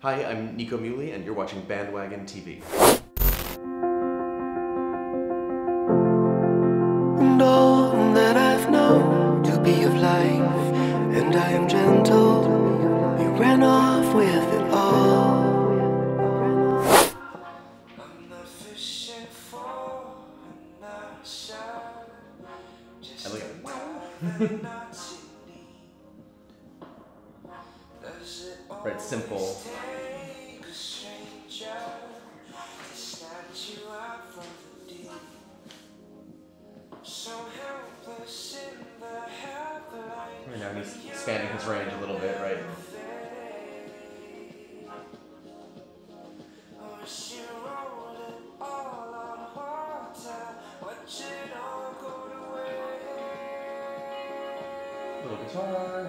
Hi, I'm Nico Muhly, and you're watching Bandwagon TV. And all that I've known to be of life, and I am gentle, we ran off with it all. I'm not fishing for a shot, just Right, simple. Right now he's expanding his range a little bit, right? Little guitar.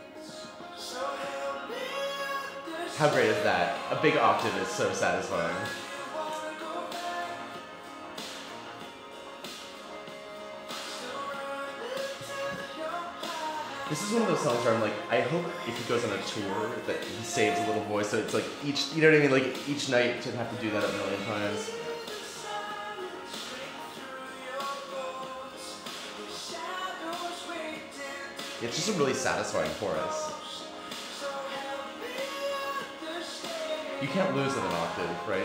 How great is that? A big octave is so satisfying. This is one of those songs where I'm like, I hope if he goes on a tour that he saves a little voice, so it's like each, you know what I mean? Like each night to have to do that a million times. It's just a really satisfying chorus. You can't lose in an octave, right?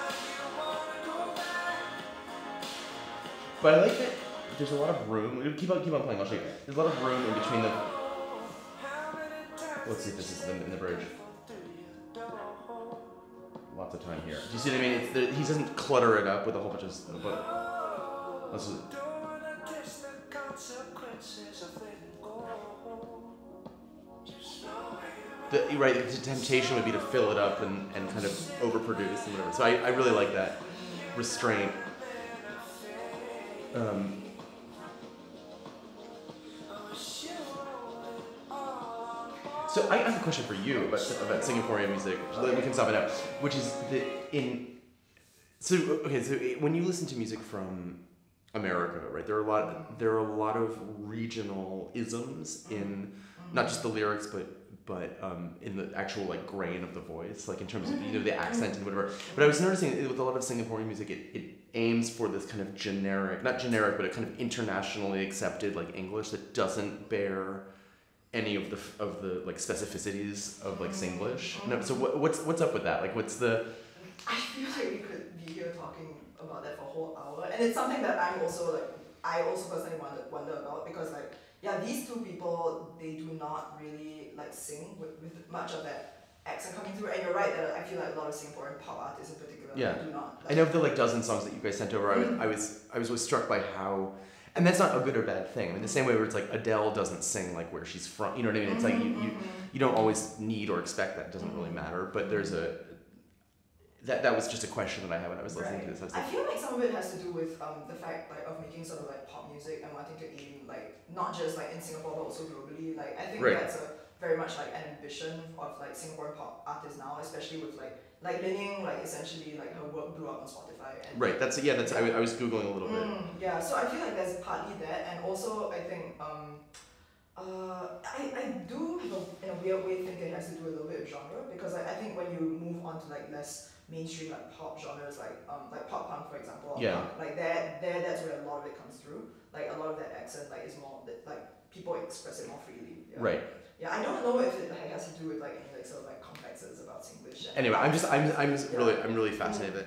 But I like that there's a lot of room. Keep on playing, I'll show you. There's a lot of room in between the... Let's see if this is in the bridge. Lots of time here. Do you see what I mean? He doesn't clutter it up with a whole bunch of... Let's just, right, the temptation would be to fill it up and kind of overproduce and whatever. So I really like that restraint. So I have a question for you about Singaporean music. We can stop it out. Which is so when you listen to music from America, right? There are a lot of regional isms in not just the lyrics, but in the actual like grain of the voice, like in terms of the accent and whatever. But I was noticing with a lot of Singaporean music, it aims for this kind of generic, not generic, but a kind of internationally accepted like English that doesn't bear any of the like specificities of like Singlish. No, so what's up with that? Like what's the? I feel like we could be here talking about that for a whole hour, and it's something that I also personally wonder about, because like, yeah, these two people, they do not really like sing with much of that accent coming through. And you're right that I feel like a lot of Singaporean pop artists in particular do not. Like, I know of the like dozen songs that you guys sent over. I was always struck by how, and that's not a good or bad thing. I mean, the same way where it's like Adele doesn't sing like where she's from. You know what I mean? It's like you don't always need or expect that. It doesn't really matter. But there's a that was just a question that I had when I was listening to this. I feel like some of it has to do with the fact like of making sort of like pop music and wanting to aim like not just like in Singapore but also globally. Like I think that's a very much like an ambition of like Singaporean pop artists now, especially with like Linying, like essentially like her work blew up on Spotify. And right. I was googling a little bit. Yeah. So I feel like there's partly that, and also I think I do in a weird way think it has to do a little bit with genre, because I think when you move on to like less mainstream like pop genres like pop punk for example, or punk, like that's where a lot of it comes through. Like a lot of that accent like is more like people express it more freely. Yeah. Right. Yeah, I don't know if it like, has to do with like any like sort of like complexes about Singlish. Anyway, I'm really fascinated.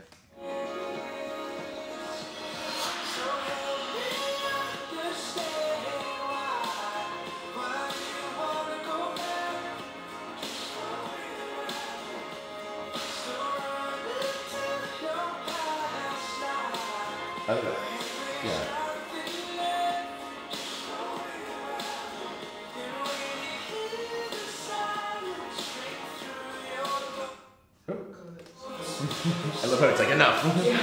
Okay. Yeah. I love how it's like enough.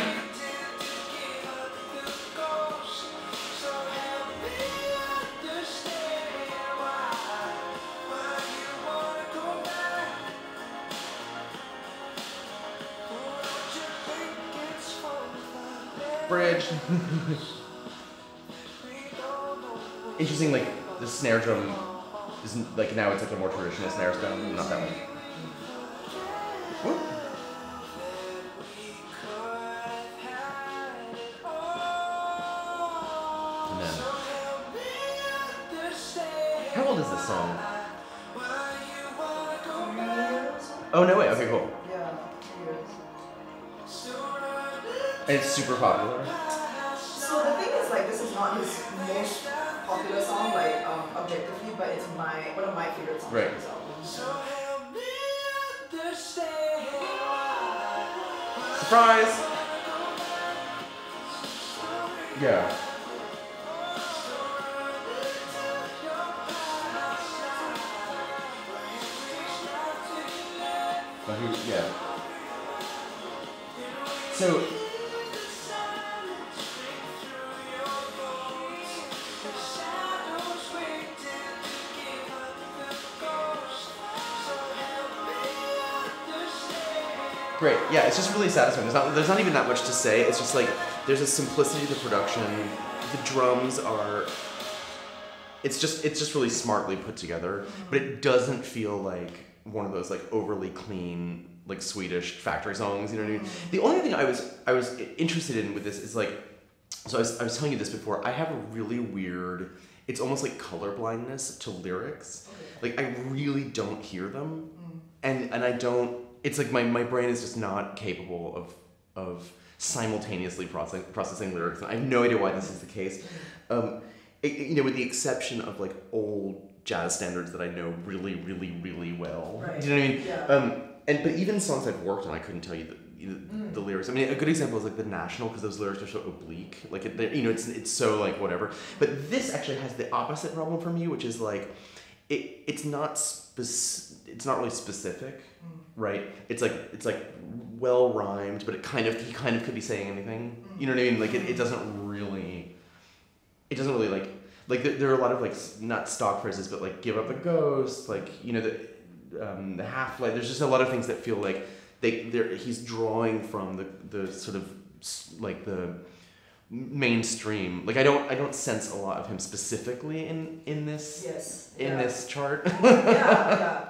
Bridge. Interesting, like the snare drum isn't like now it's like a more traditional snare drum, not that one. old is this song? Years? Oh, no way. Okay, cool. Yeah, years. And it's super popular. So the thing is, like, this is not his most popular song, like, objectively, but it's one of my favorite songs Right. on this album. Surprise! Yeah. Yeah. So. Great. Yeah, it's just really satisfying. There's not even that much to say. It's just like there's a simplicity to the production. The drums are. It's just really smartly put together, but it doesn't feel like one of those like overly clean like Swedish factory songs. You know what I mean? The only thing I was interested in with this is like, so I was telling you this before. I have a really weird. It's almost like color blindness to lyrics. Like I really don't hear them, and I don't. It's like my brain is just not capable of simultaneously processing lyrics, and I have no idea why this is the case. You know, with the exception of like old jazz standards that I know really, really, really well. Right. Do you know what I mean? Yeah. But even songs I've worked on, I couldn't tell you the lyrics. I mean, a good example is like The National, because those lyrics are so oblique. Like you know, it's so like whatever. But this actually has the opposite problem for me, which is like it's not really specific. Right, it's like well rhymed, but he kind of could be saying anything. You know what I mean? Like it doesn't really like there are a lot of like not stock phrases, but like give up the ghost, like you know the half life. There's just a lot of things that feel like he's drawing from the sort of like the mainstream. Like I don't sense a lot of him specifically in this this chart. Yeah.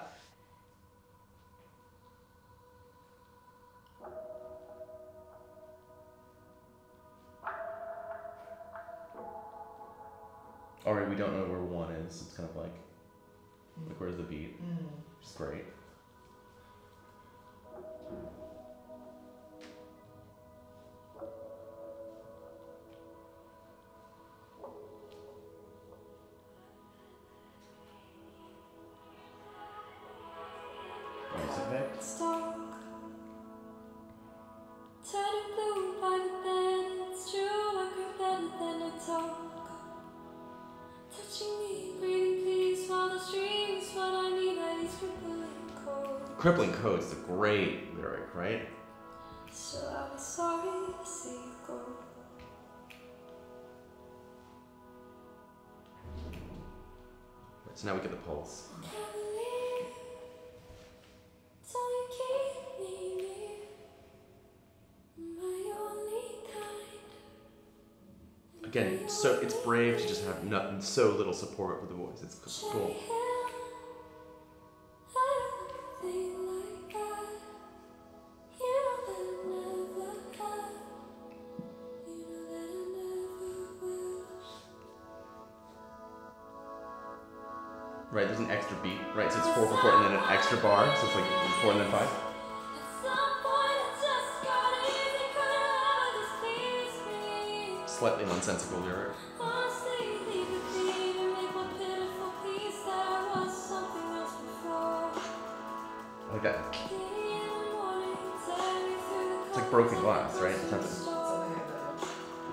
Alright, we don't know where one is. It's kind of like where's the beat? Which is great. Music mix. Turning blue by the bed, it's true, I could better than I talk. Touching me, breathing peace while the streams, what I need are these crippling codes. Crippling Codes is a great lyric, right? So I was sorry to see you go. So now we get the pulse. Can't believe it's all you keep me near. My only kind. Again, so it's brave to just have so little support for the voice. It's cool. Right, there's an extra beat, right? So it's 4 for 4 and then an extra bar, so it's like 4 and then 5. Slightly nonsensical lyric. I like that. It's like broken glass, right? It's not just... Something like that.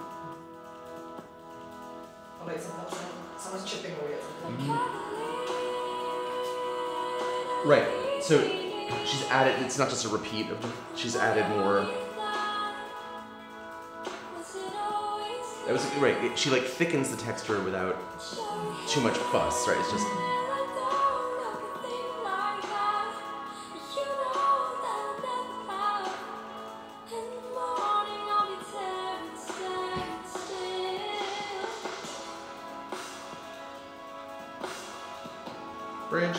Or like someone's chipping away at something. Right, so she's added, it's not just a repeat of, she's added more. That was, right, she like thickens the texture without too much fuss, right? It's just. Bridge.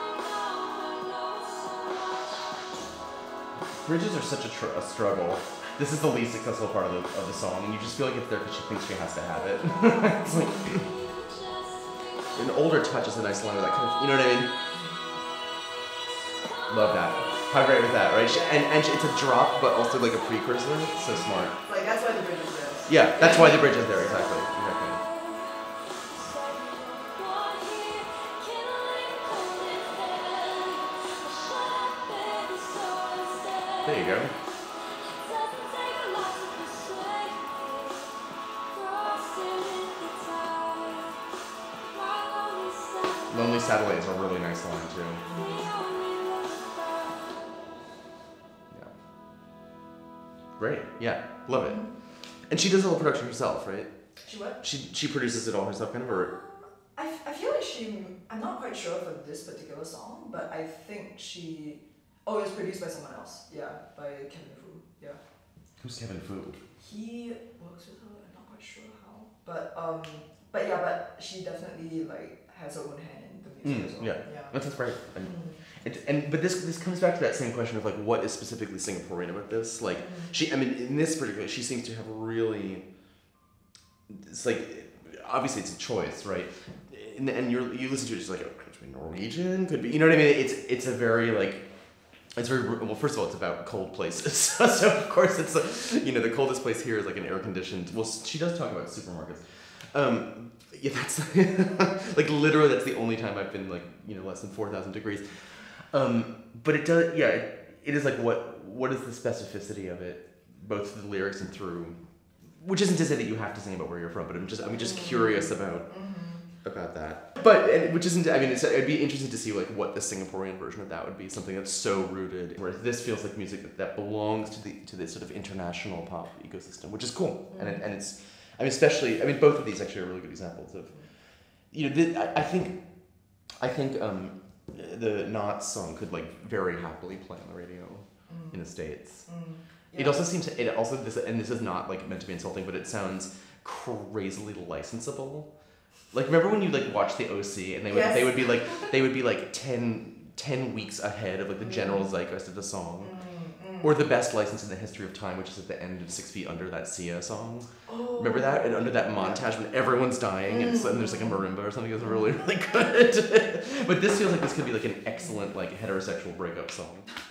Bridges are such a struggle. This is the least successful part of the song, and you just feel like it's there because she thinks she has to have it. It's like an older touch is a nice line with that kind of, you know what I mean? Love that. How great was that, right? It's a drop, but also like a precursor. It's so smart. Like that's why the bridge is there. Yeah, that's why the bridge is there. Exactly. There you go. Lonely Satellite is a really nice line too. Yeah. Great. Yeah. Love it. And she does all the production herself, right? She what? She produces it all herself, kind of, or? I feel like I'm not quite sure for this particular song, but I think it was produced by someone else. Yeah, by Kevin Fu. Yeah. Who's Kevin Fu? He works with her. I'm not quite sure how, but she definitely like has her own hand in the music as well. Yeah. That's great. But this comes back to that same question of like what is specifically Singaporean about this? Like in this particular, she seems to have really. It's like obviously it's a choice, right? And you listen to it, it's like could be Norwegian, could be, you know what I mean? It's a very like. It's very well. First of all, it's about cold places. So of course, it's the coldest place here is like an air conditioned. Well, she does talk about supermarkets. Yeah, that's like literally that's the only time I've been like less than 4,000 degrees. But it does. Yeah, it is like what is the specificity of it, both through the lyrics and through, which isn't to say that you have to sing about where you're from, but I'm just curious about that. But which isn't. I mean, it'd be interesting to see like what the Singaporean version of that would be. Something that's so rooted, where this feels like music that belongs to this sort of international pop ecosystem, which is cool. And it's. I mean, especially. I mean, both of these actually are really good examples of. I think the Knots song could like very happily play on the radio in the States. Yeah. It also seems to. It also this is not like meant to be insulting, but it sounds crazily licensable. Like remember when you like watch the OC and they would be like 10 weeks ahead of like the general zeitgeist of the song, or the best license in the history of time, which is at the end of 6 Feet Under, that Sia song. Oh. Remember that? And under that montage when everyone's dying and there's like a marimba or something, it's really really good. But this feels like this could be like an excellent like heterosexual breakup song.